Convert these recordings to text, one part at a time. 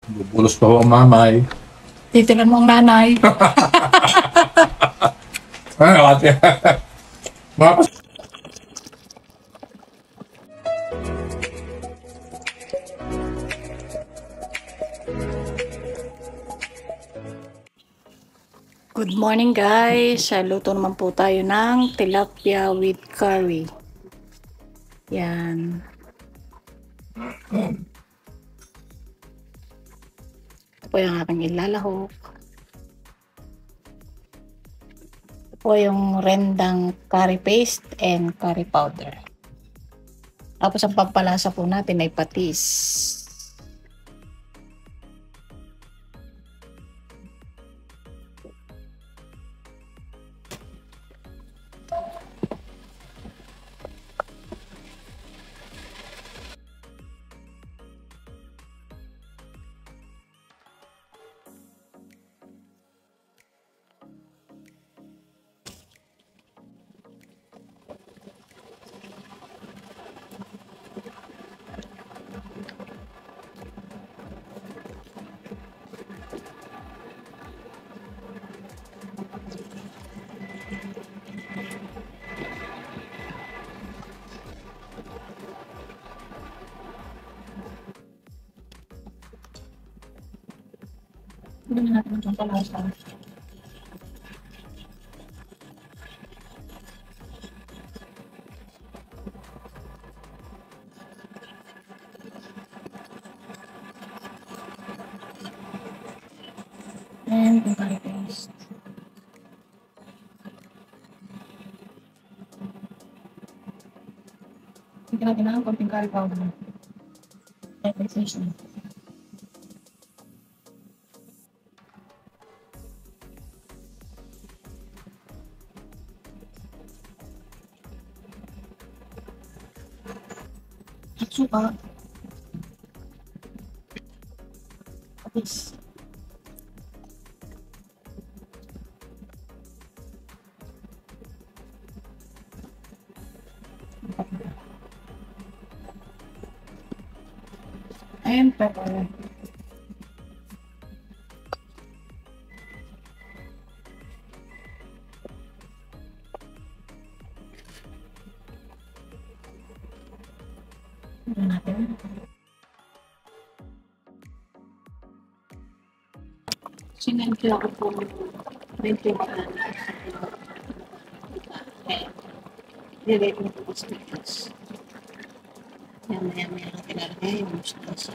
Bubulos pa ho ang mamay. Titilan mo ang nanay. Ay, ate. Mga Good morning guys. Luto naman po tayo ng tilapia with curry. Yan. Ito po yung aking ilalahok. Ito po yung rendang curry paste and curry powder. Tapos ang pampalasa po natin ay patis. Hindi natin ang pampalasa. And yung curry paste. Hindi natin ang konting curry powder. And paste na. At suka. Patis. And pepper. Ito natin. Sinempla ko po 20 bananas. Nilagay ko po sa pitas. Yan, maya lang pinalagay yung mustasa.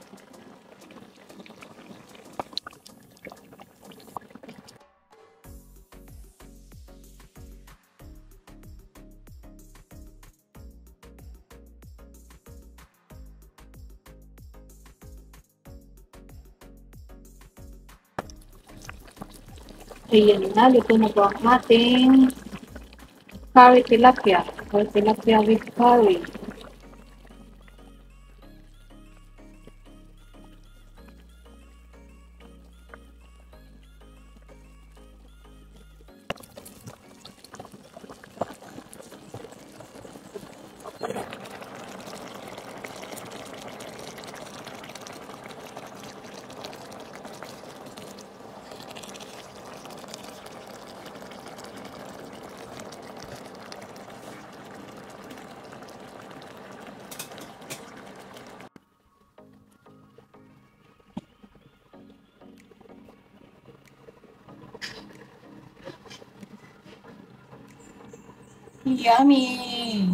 Ayan na, luto na po ang ating curry tilapia or tilapia with curry. Yummy!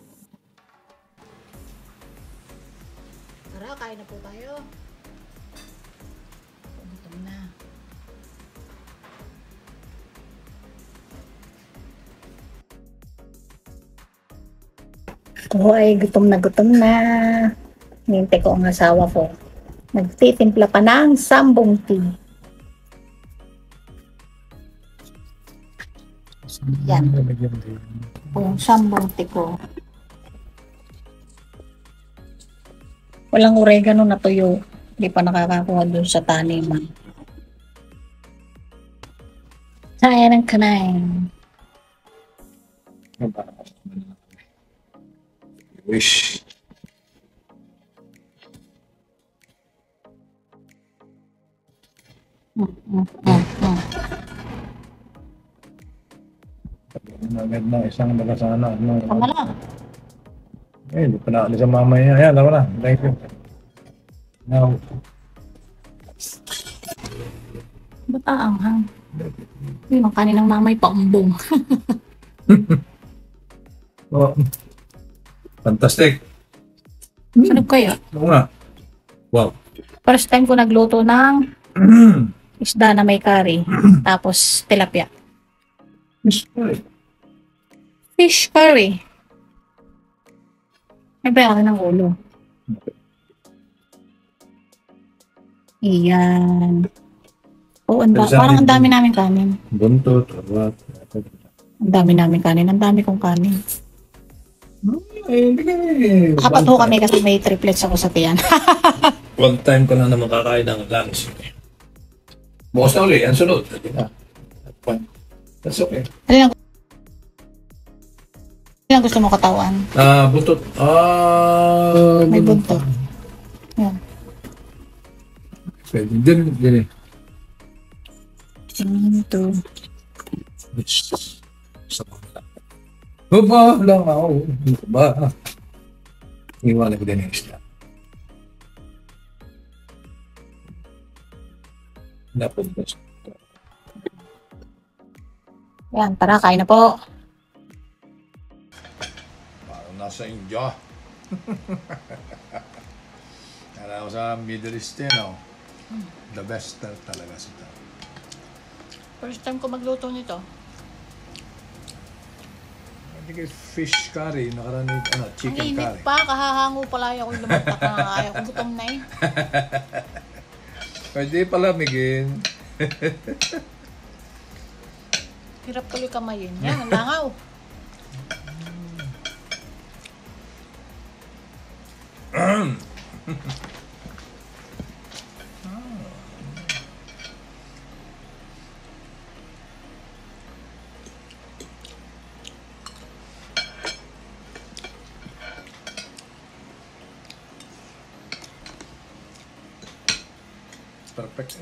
Tara, kain na po tayo. Gutom na. Ako ay gutom na gutom na. Hintay ko ang asawa ko. Nagtitimpla pa ng sambong tea. Yan. Yung sambong tea ko. Walang oregano na tuyo. Hindi pa nakakakuha dun sa taniman. Saya ng kanain. wish. Agad na isang nakasana. Tama lang. Hindi pa naalis ang mama niya. Ayan, ako na. Thank you. Now, Ba't aanghang? Yung kaninang mamay paumbong. oh, fantastic. Ano kaya? Oo nga. Wow. First time ko nagluto ng isda na may curry. Tapos tilapia. Fish curry. May bayaran ng ulo. Iyan. Oo, parang ang dami namin kanin. Buntot, what? Ang dami namin kanin. Ang dami kong kanin. Apat ho kami kasi may triplets ako sa tiyan. One time ko lang naman kakain ng lunch. Bukas na ulit, ang sunod. That's okay. Ano lang gusto mo katawan? Buntot. May buntot. Yan. Pwede din. Ito. Sa mga. Baba lang ako. Baba. Iwanan ko din yung isla. Dapat ba? Yan, tara, kain na po. Parang nasa India. Kala ko sa Middle East eh, no? The best talaga sila. First time ko magluto nito. Hindi kay fish curry, nakaranig, chicken Ang curry. init pa, kahahango pala ako yung lumatak na ayaw ko gutom na eh. Pwede palamigin. Hirap tuloy kamayin. Yan, ang langaw. Perfect eh.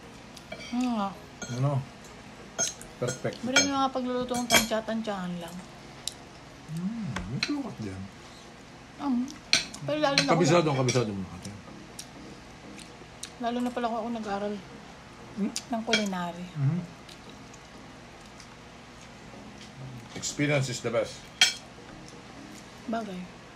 Ano? Perfect. Meron yung mga pagluluto ng tansya-tansyahan lang. May sukat dyan. Pero lalo na Kabisado mo. Lalo na pala ako nag-aral ng culinary. Experience is the best. Bagay.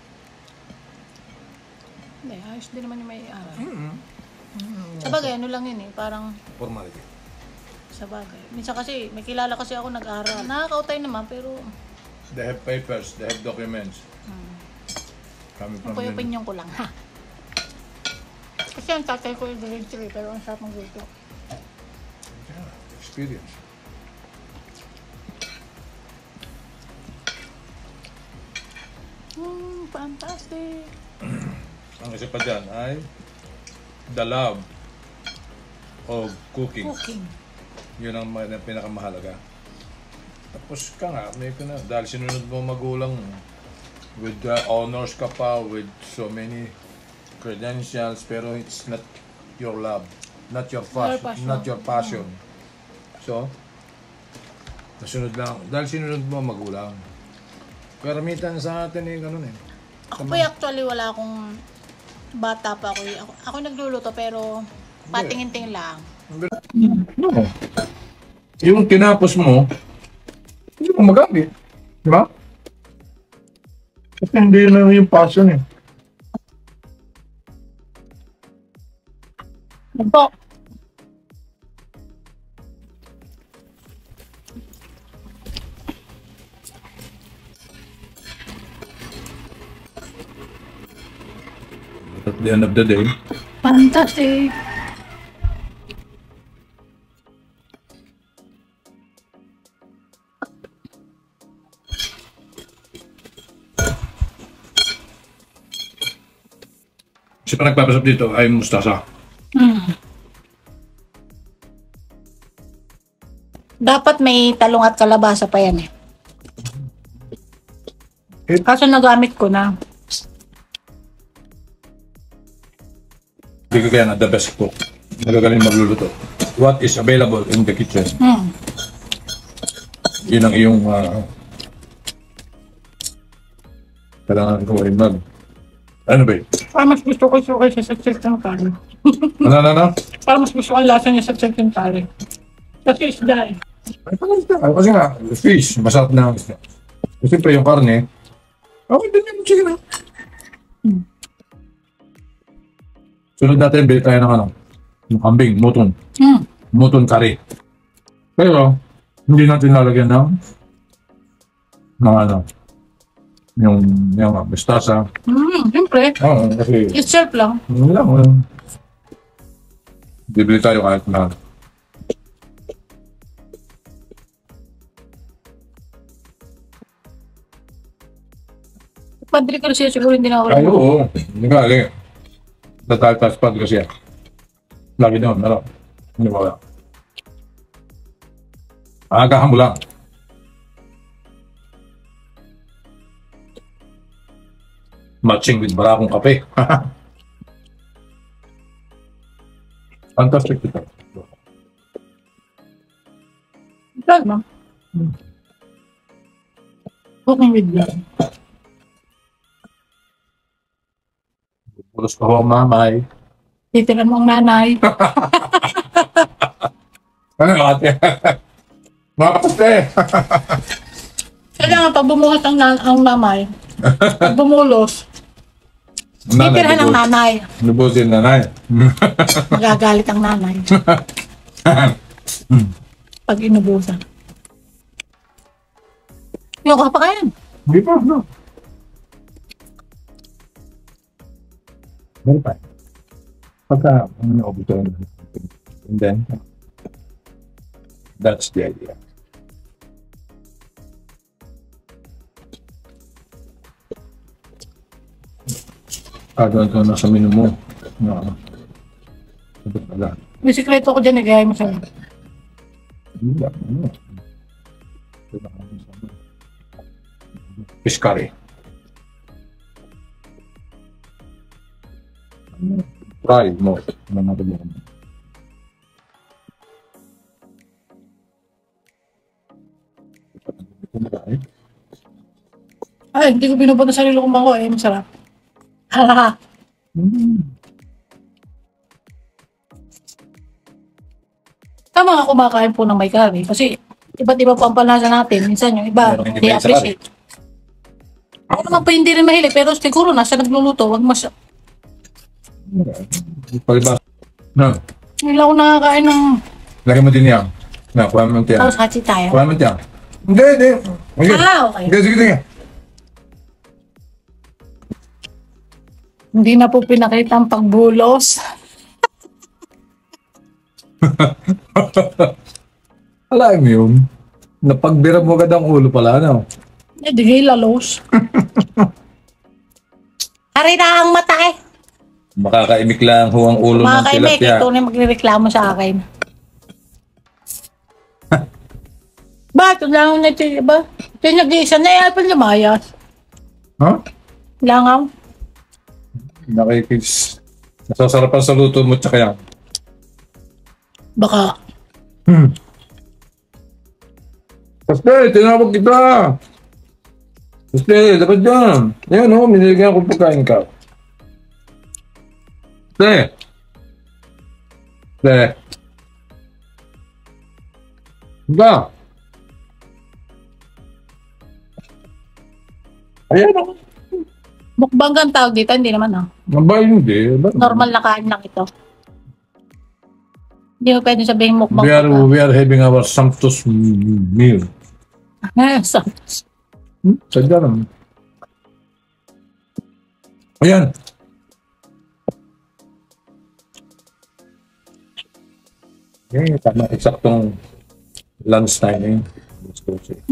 Hindi, ayos din naman yung may aral. Sa bagay, ano lang yun eh, parang Formality. sa bagay. Minsan kasi, may kilala kasi ako nag-aral. Nakakautay naman, pero They have papers, they have documents. Coming ang from opinion ko lang, ha? Kasi ang tatay ko yung grade 3, pero ang sarap ng grade 2. Yeah, experience. Fantastic! Ang isa pa dyan ay the love of cooking. Yun ang pinakamahalaga. Tapos ka nga, dahil sinunod mo magulang mo, with honors ka pa, with so many credentials, pero it's not your love, not your passion. So, nasunod lang, dahil sinunod mo magulang. Karamitan sa atin eh, ganun eh. Ako po actually wala akong bata pa ako. Ako nagluluto pero patingin-tingin lang. No. Yung tinapos mo, hindi mo magamit. Di ba? Kasi hindi na yung passion eh. Nagpo. At the end of the day, Fantastic! si pa nagpapasap dito ay mustasa. Dapat may talong at kalabasa pa yan eh. Kaso nagamit ko na. Hindi ko kaya na the best cook. Nagagaling magluluto. what is available in the kitchen. Hmm. Yun ang iyong kailangan ko rin mag. Ano ba? Parang mas gusto ko suka siya sa chicken curry. Ano? Parang mas gusto ko ang lasa niya sa chicken curry. Kasi isda eh. Kasi nga, fish, masarap na. Kasi pa yung karne, okay din yung chicken. Sunod natin, bili tayo ng yung kambing, mutton. Hmm. Mutton curry. Pero, hindi natin lalagyan ng yung mustasa. Siyempre. Oo, kasi Itself lang. yun lang. Bibili tayo kahit na. Padre ko siya siguro hindi na ako. Ay, oo. Hindi ka, ali. Tataltas pa kasi yan. Lagi doon, hindi ba wala. Agahan mo lang. Matching with barakong kape. Fantastic ito. Ito no? Cooking with love. Pulos ka ho ang mamay. Titiran mo ang nanay. Ano ate? Mga kapate! Kailangan pag bumuhat ang mamay, pag bumulos, titirhan ng nanay. Lubusin nanay. Magagalit ang nanay. Pag inubusan. Yung ka pa kayan. Hindi pa, no. Meron pa. Pagka, naubos tayo. And then, that's the idea. Ito na sa menu mo. No. Ito pala. May sikreto ko dyan, nagaya mo sa'yo. Hindi lang. Ano? Fish curry. Try mo. Ano natin mo? Ay, hindi ko binubot na sarili kong bangko eh. Masarap. Hahaha. Tama nga kumakain po ng may curry. Kasi iba't iba po ang panlasa natin. Minsan yung iba, Pero hindi hindi mahilig sa appreciate. Ako naman po hindi rin mahilig. Pero siguro nasa nagluluto. Wag mas... Pag-iba. No. Hindi lang ako nakakain ng... Lagyan mo din yan. No, kuha mo yan. Tapos hatsi tayo. Kuha mo yan. Hindi. Okay. Okay. Sige. Hindi na po pinakita ang pagbulos. Alam mo yun. Napagbira mo agad ang ulo pala, no? Eh, di lalos. Hari na ang mata eh. Makakaimik lang ho ang ulo ng Makakaimik, tilapia. ito na magrereklamo sa akin. Bakit? Langaw na ito, ba? Ito yung nag-iisa na yan, pa lumayas. Huh? Langaw. Nakikis. Nasasarapan sa luto mo tsaka yan. Baka. Kasi, tinawag kita. Kasi, dapat dyan. Yan o, minigyan ko pagkain ka. Kasi. Ba? Ayan o. Mukbang ang tawag dito, hindi naman ah. Aba, hindi. Ba? Normal na kain lang ito. Hindi mo pwede sabihin mukbang. We are having our sumptuous meal. Sadya naman. Ayan. Okay, tama. Eksaktong lunch time eh. Let's go see.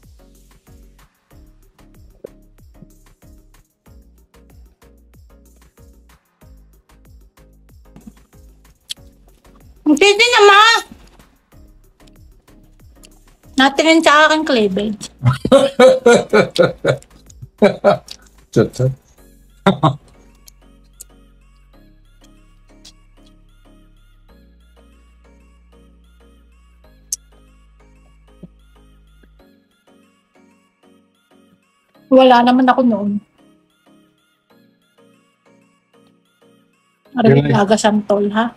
Hindi naman. Natingin sa akin cleavage. Chat. Wala naman ako noon. Arabik Yun ay- Laga Santol, ha?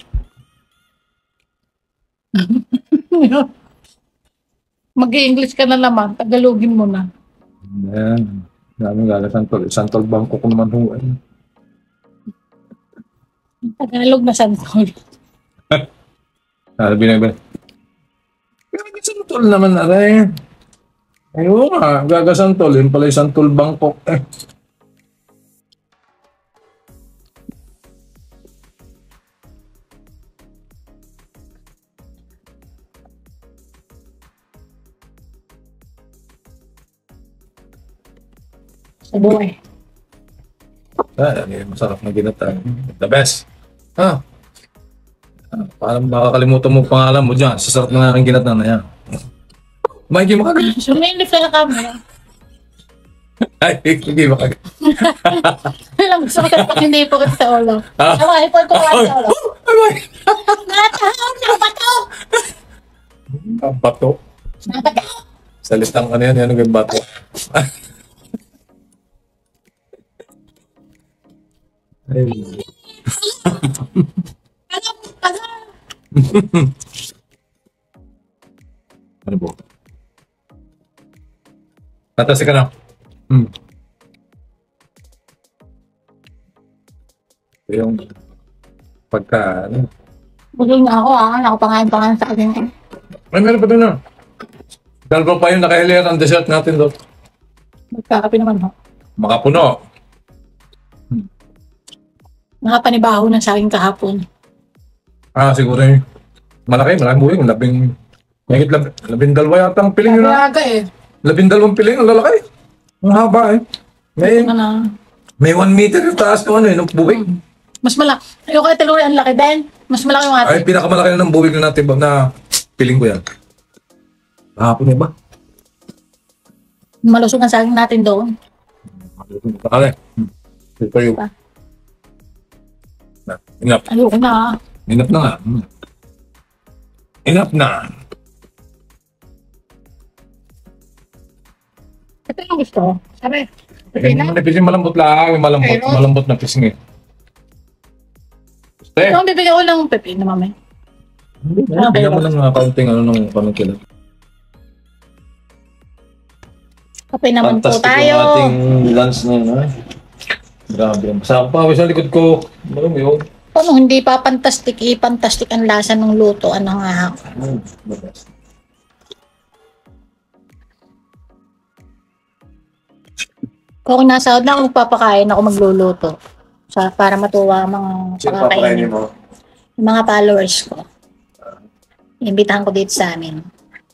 Mag-i-English ka na naman, Tagalogin mo na. Ayan. Dami gaga Santol. Santol Bangkok naman ho. Eh. Tagalog na Santol. Sabi na ba? Pero may Santol naman aray. Ayun nga, gaga Santol. Yun pala yung Santol Bangkok. Eh. Sa buhay. Masarap na ginata. The best. Ah. Parang makakalimutan mo pangalan mo dyan. Sasarap na nga ng ginata na yan. Mikey, makagal. Sumilip na ka camera. Ay, hindi makagal. Alam, gusto ko sa hindi po kita sa ulo. Ah. Awa, ipon ko ka sa ulo. Ay, Natahon na bato! ang bato. Nabato! Salitang ano yan, yan yung bato. Ay. Alam, alam. Ano po? Tatasi ka na. Hmm. Yung pagka, ano? Busog na ako, ha? Nakapangain-pangain sa akin. Ay, meron pa doon na. Dalawa pa yung nakahilir ang dessert natin doon. Magkakapi naman, ho. Makapuno. Nakapanibaho na sa akin kahapon. Ah, siguro yung malaki buhay. Mahigit 12 yata ang piling yun. Aga eh. 12 piling, ang lalaki. Ang haba eh. May, Ano na. may 1 meter yung taas ng ano eh, ng buwig. Mas malaki. Ayoko kay Teloy, ang laki din. Mas malaki yung ate. Ay, pinakamalaki na ng buwig na natin na piling ko yan. Hapon niya ba? Malusog ang saging natin doon. Nakali. Ito yung... Pa. Enough. Ayoko na, ha? Enough na nga. Enough na. Ito yung gusto. Sabi. Hindi naman na pising malambot lang. Pero- Malambot na pising eh. Gusto eh. Ito ang bibigyan ko ng pepe na mamay. Bigyan mo ng kaunting ano ng pamangkin. Kape naman po Fantastic tayo. yung ating lunch na yun, ha? Grabe. Masama pa ako sa likod ko. Marami yun. Paano hindi pa fantastic, i-fantastic ang lasa ng luto. Ano nga? Kung nasa na ako magpapakain, ako magluluto. Para matuwa ang mga pakakainin. mo? Yung mga followers ko. Imbitahan ko dito sa amin.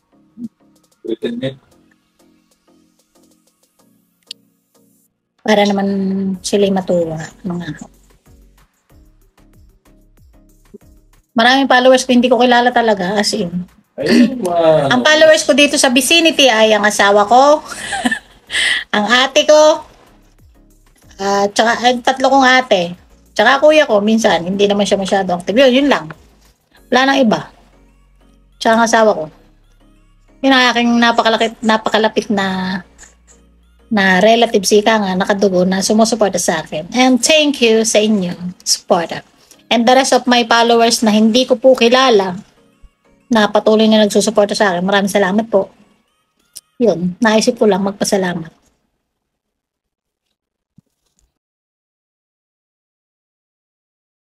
Para naman sila matuwa. Mga maraming followers ko hindi ko kilala talaga. As in. Ayun, Ang followers ko dito sa vicinity ay ang asawa ko, ang ate ko, tsaka ang tatlo kong ate, tsaka kuya ko, minsan, hindi naman siya masyado active. Yun lang. Wala nang iba. Tsaka ang asawa ko. Yun ang aking napakalapit na relative sika nga, nakadugo na sumusuporta sa akin. And thank you sa inyo, supporter. And the rest of my followers na hindi ko po kilala, na patuloy na nagsusuporta sa akin. Maraming salamat po. Yun, naisip ko lang magpasalamat.